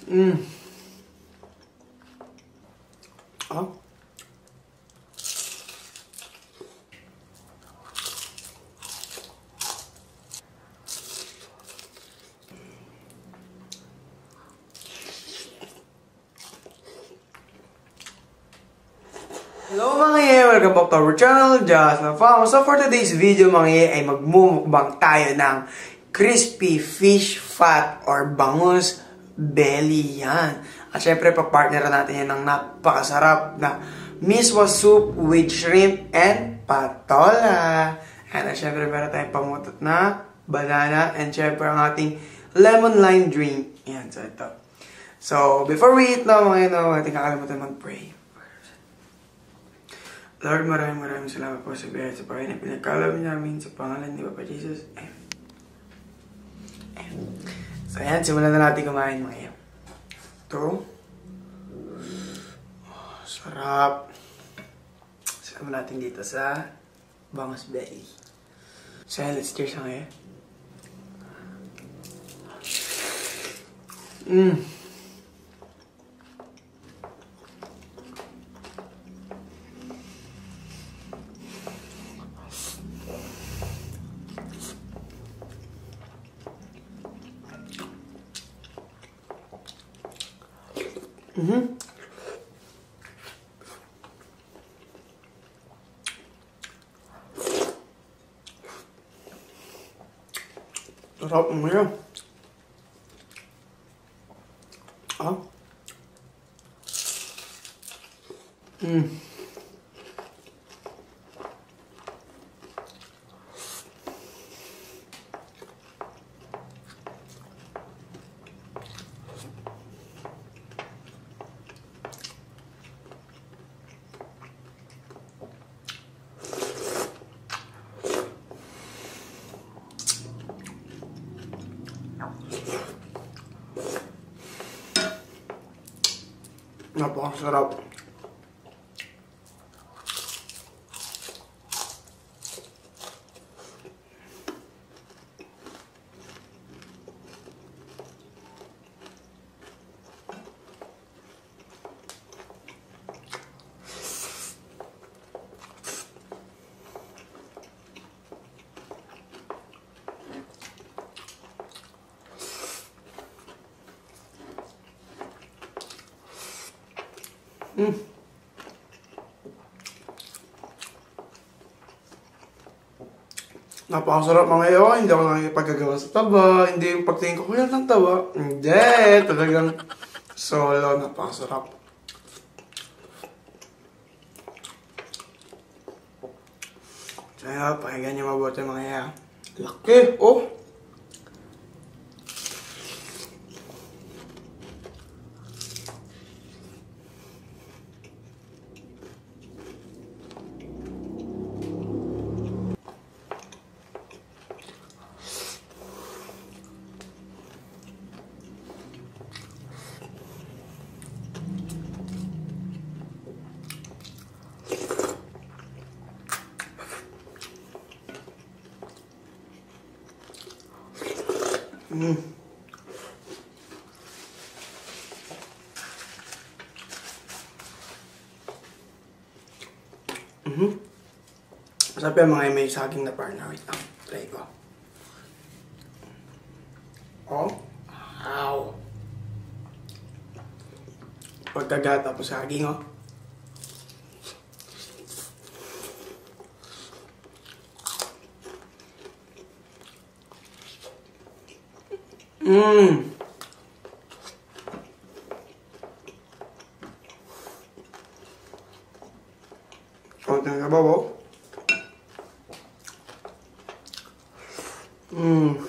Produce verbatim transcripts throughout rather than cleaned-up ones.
Mm. Oh. Hello mga ye! Welcome back to our channel, Just Na Fam. So for today's video mga ye, ay magmumukbang tayo ng crispy fish fat or bangus belly yan. At syempre papartneran natin yan ng napakasarap na miswa soup with shrimp and patola. And at syempre meron tayong pamutot na banana and syempre ang ating lemon lime drink. Yan, so ito. So before we eat na mga ye, no, ating kakalimutan mag-pray. Lord, maraming maraming salamat po sa biyaya sa pagkain na pinagkalab namin sa pangalan ni Papa Jesus. Amen. Amen. So ayan, simulan na natin kumain mga yan. Ito. Oh, sarap. Simulan natin dito sa bangus belly. So ayan, let's cheers mga yan. Mmm. Mm-hmm. Sarap mo yan. Ah. Mm. Napakasarap. Mm. Napakasarap mga iyo. Hindi ako nakikipagagawa sa taba. Hindi yung pagtingin ko, kuya ng taba. Hindi. Talagang solo. Napakasarap. Kaya, pakinggan niyo mabuti mga iya. Laki. Oh. Mm. Mm-hmm. Masarap yung mga may saging na partner. Wait lang. Try ko. Oh. Wow. Pagkagata po saging, oh. Mmm. Konting sabaw, oh. Mmm.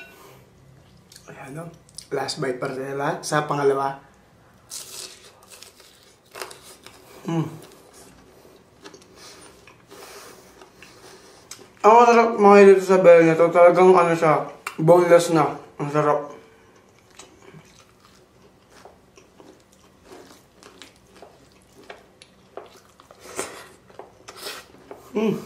Ayan, no? Last bite para nila sa pangalawa. Mm. Ang masarap mga dito sa belly nito, talagang ano siya, boneless na. Ang sarap. Mm.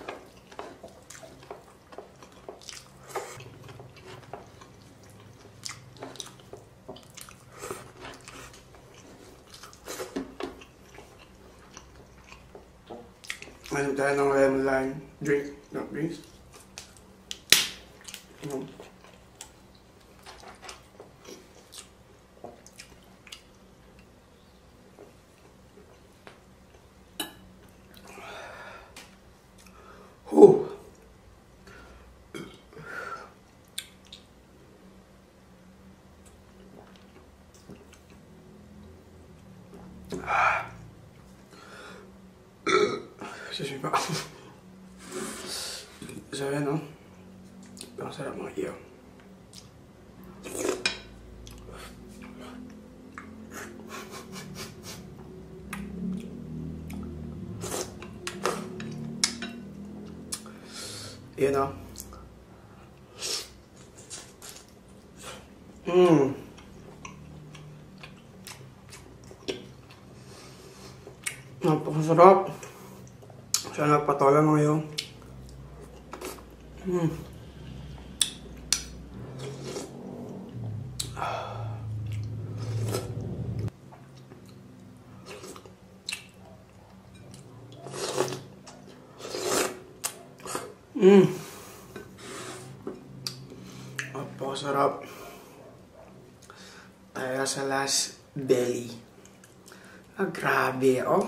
Ano tayo ng lemon lime drink, not drinks. Mm. Whew. Excuse me pa. So yan o. Ang sarap mga iyo. Yan o. Mmm. Napakasarap. Sana patola mga iyo. Mmm. Mmm. Napakasarap. Tayo sa last belly. Ah, grabe oh.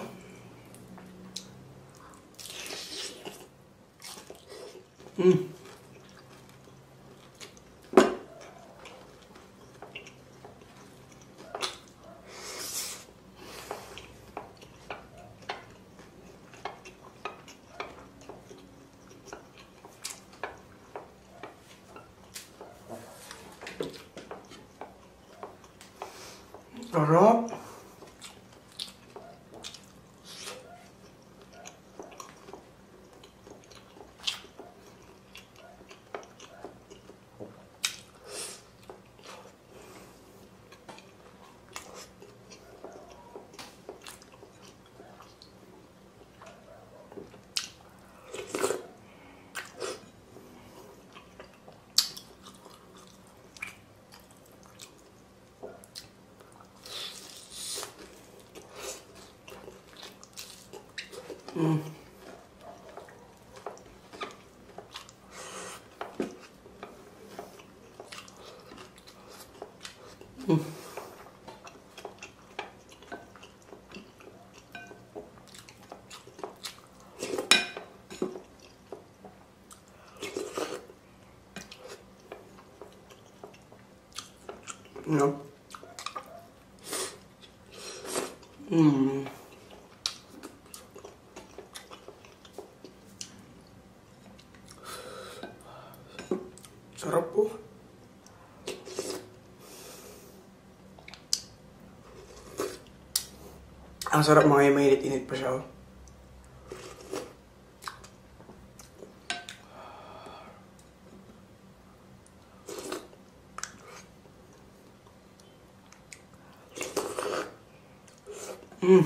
Mm. Sarap. Mm. Mm. No. Mm. Sarap po. Ang sarap mga yung mainit-init pa siya. Oh. Mm.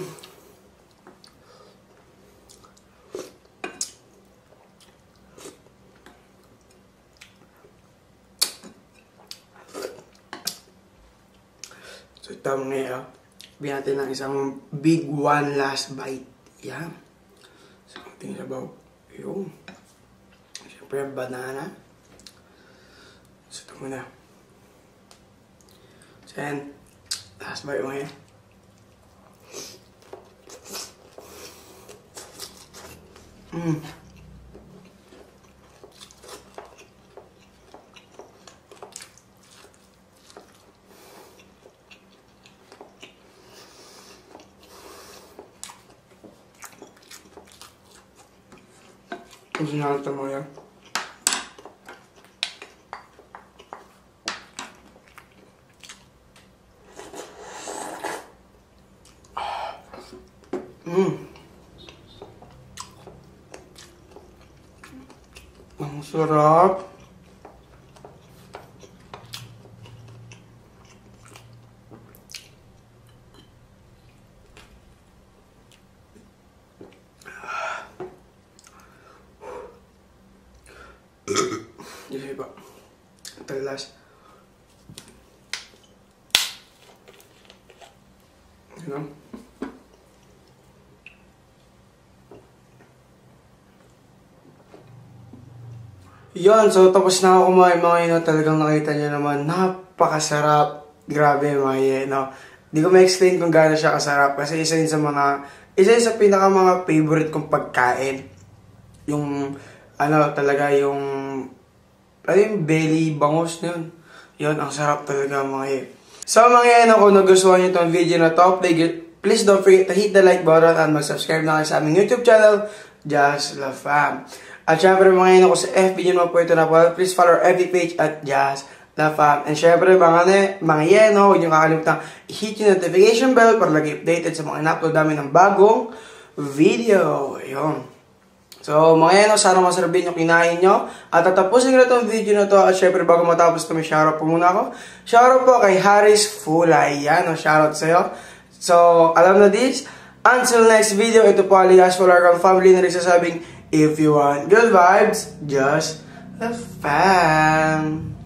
So ito mga bigyan natin ng isang big one last bite. Yan. So ating sabaw. Yung. Siyempre banana. So ito muna. So yan. Last bite mo yan. Mm. Ang sinalta mo yan. Mm. Ang sarap. Jadi pak, telas. Ano? Yun, so tapos na ako kumain mga yun, talagang nakita nyo naman, napakasarap. Grabe mga yun, no? Hindi ko ma-explain kung gaano siya kasarap kasi isa yun sa mga, isa yun sa pinaka mga favorite kong pagkain. Yung, ano talaga, yung, ano yung belly bangus na yun. Yun, ang sarap talaga mga yun. So mga yun, kung nagustuhan nyo itong video na to, please don't forget to hit the like button and mag-subscribe na kayo sa aming YouTube channel, Just La Fam. At syempre mga yun, ako sa F B nyo naman po ito na po, please follow our F B page at Just La Fam. And syempre mga, mga yun, huwag nyo kakalimutan i-hit yung notification bell para lagi updated sa mga in-upload namin ng bagong video. Ayun. So mga yun, sana masarabin yung kinain nyo. At tatapusin ko na itong video na to. At syempre bago matapos kami, shoutout po muna ako. Shoutout po kay Harris Fulay. Yan, o shoutout sa'yo. So, alam na this. Until next video, ito po Alias Fularkang family na nagsasabing, if you want good vibes, just the fam.